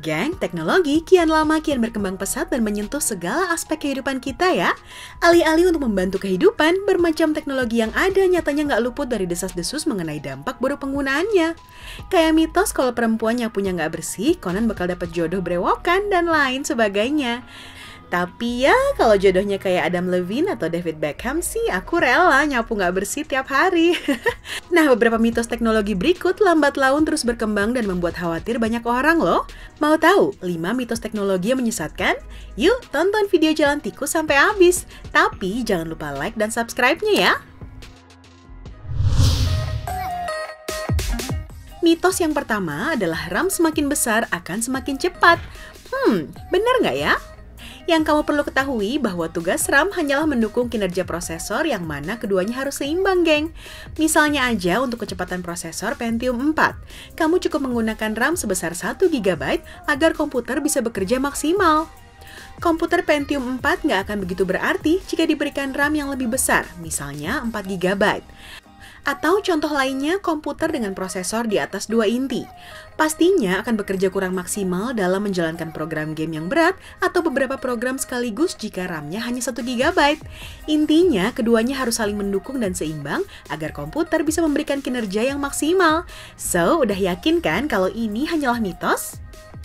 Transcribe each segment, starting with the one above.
Geng, teknologi kian lama kian berkembang pesat dan menyentuh segala aspek kehidupan kita ya. Alih-alih untuk membantu kehidupan, bermacam teknologi yang ada nyatanya nggak luput dari desas-desus mengenai dampak buruk penggunaannya. Kayak mitos kalau perempuan yang punya nggak bersih, konon bakal dapat jodoh berewokan dan lain sebagainya. Tapi ya, kalau jodohnya kayak Adam Levine atau David Beckham sih, aku rela nyapu nggak bersih tiap hari. Nah, beberapa mitos teknologi berikut lambat laun terus berkembang dan membuat khawatir banyak orang loh. Mau tahu 5 mitos teknologi yang menyesatkan? Yuk, tonton video Jalan Tikus sampai habis. Tapi jangan lupa like dan subscribe-nya ya. Mitos yang pertama adalah RAM semakin besar akan semakin cepat. Benar nggak ya? Yang kamu perlu ketahui bahwa tugas RAM hanyalah mendukung kinerja prosesor yang mana keduanya harus seimbang, geng. Misalnya aja untuk kecepatan prosesor Pentium 4, kamu cukup menggunakan RAM sebesar 1 GB agar komputer bisa bekerja maksimal. Komputer Pentium 4 nggak akan begitu berarti jika diberikan RAM yang lebih besar, misalnya 4 GB. Atau contoh lainnya, komputer dengan prosesor di atas 2 inti. Pastinya akan bekerja kurang maksimal dalam menjalankan program game yang berat atau beberapa program sekaligus jika RAM-nya hanya 1 GB. Intinya, keduanya harus saling mendukung dan seimbang agar komputer bisa memberikan kinerja yang maksimal. So, udah yakin kan kalau ini hanyalah mitos?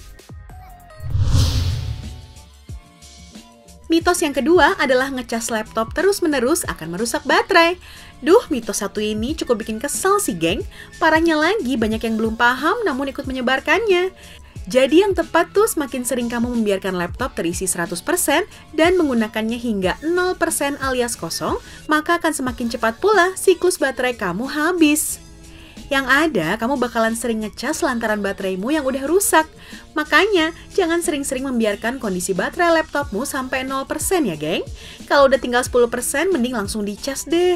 Mitos yang kedua adalah ngecas laptop terus-menerus akan merusak baterai. Duh, mitos satu ini cukup bikin kesel sih, geng. Parahnya lagi, banyak yang belum paham namun ikut menyebarkannya. Jadi yang tepat tuh semakin sering kamu membiarkan laptop terisi 100% dan menggunakannya hingga 0% alias kosong, maka akan semakin cepat pula siklus baterai kamu habis. Yang ada, kamu bakalan sering ngecas lantaran bateraimu yang udah rusak. Makanya, jangan sering-sering membiarkan kondisi baterai laptopmu sampai 0% ya, geng. Kalau udah tinggal 10%, mending langsung dicas deh.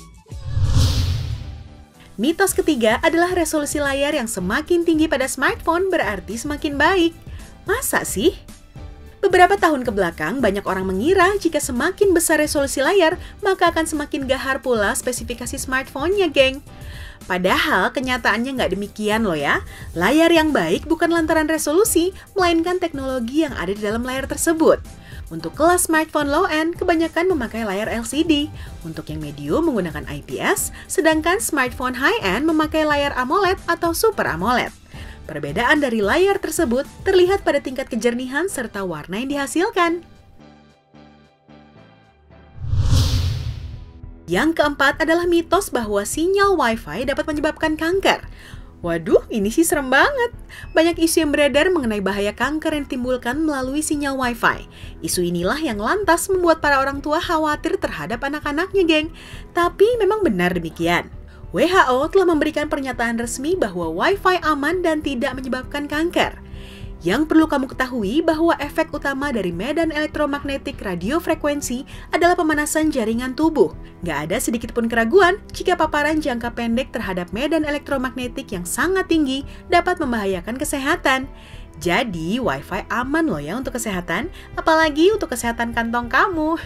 Mitos ketiga adalah resolusi layar yang semakin tinggi pada smartphone berarti semakin baik. Masa sih? Beberapa tahun ke belakang, banyak orang mengira jika semakin besar resolusi layar, maka akan semakin gahar pula spesifikasi smartphone-nya, geng. Padahal kenyataannya nggak demikian loh ya. Layar yang baik bukan lantaran resolusi, melainkan teknologi yang ada di dalam layar tersebut. Untuk kelas smartphone low-end, kebanyakan memakai layar LCD. Untuk yang medium menggunakan IPS, sedangkan smartphone high-end memakai layar AMOLED atau Super AMOLED. Perbedaan dari layar tersebut terlihat pada tingkat kejernihan serta warna yang dihasilkan. Yang keempat adalah mitos bahwa sinyal Wi-Fi dapat menyebabkan kanker. Waduh, ini sih serem banget. Banyak isu yang beredar mengenai bahaya kanker yang ditimbulkan melalui sinyal Wi-Fi. Isu inilah yang lantas membuat para orang tua khawatir terhadap anak-anaknya, geng. Tapi memang benar demikian. WHO telah memberikan pernyataan resmi bahwa Wi-Fi aman dan tidak menyebabkan kanker. Yang perlu kamu ketahui bahwa efek utama dari medan elektromagnetik radiofrekuensi adalah pemanasan jaringan tubuh. Nggak ada sedikit pun keraguan jika paparan jangka pendek terhadap medan elektromagnetik yang sangat tinggi dapat membahayakan kesehatan. Jadi, Wi-Fi aman loh ya untuk kesehatan, apalagi untuk kesehatan kantong kamu.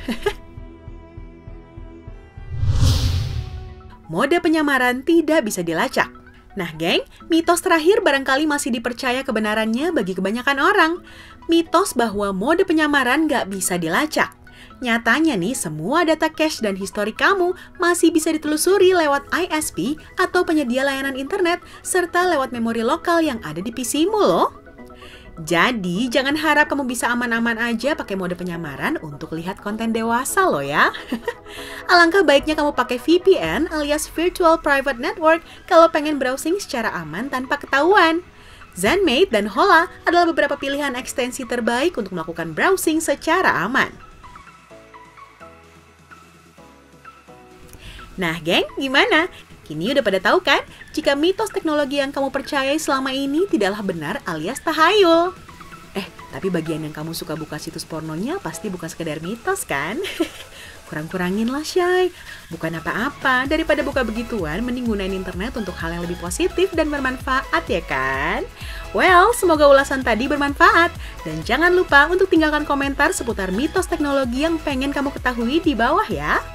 Mode penyamaran tidak bisa dilacak. Nah, geng, mitos terakhir barangkali masih dipercaya kebenarannya bagi kebanyakan orang. Mitos bahwa mode penyamaran nggak bisa dilacak. Nyatanya nih, semua data cache dan histori kamu masih bisa ditelusuri lewat ISP atau penyedia layanan internet, serta lewat memori lokal yang ada di PC-mu loh. Jadi, jangan harap kamu bisa aman-aman aja pakai mode penyamaran untuk lihat konten dewasa loh ya. Alangkah baiknya kamu pakai VPN alias Virtual Private Network kalau pengen browsing secara aman tanpa ketahuan. ZenMate dan Hola adalah beberapa pilihan ekstensi terbaik untuk melakukan browsing secara aman. Nah, geng, gimana? Kini udah pada tahu kan, jika mitos teknologi yang kamu percayai selama ini tidaklah benar alias tahayul. Tapi bagian yang kamu suka buka situs pornonya pasti bukan sekedar mitos kan? Kurang-kurangin lah, Syai. Bukan apa-apa, daripada buka begituan, mending gunain internet untuk hal yang lebih positif dan bermanfaat ya kan? Well, semoga ulasan tadi bermanfaat. Dan jangan lupa untuk tinggalkan komentar seputar mitos teknologi yang pengen kamu ketahui di bawah ya.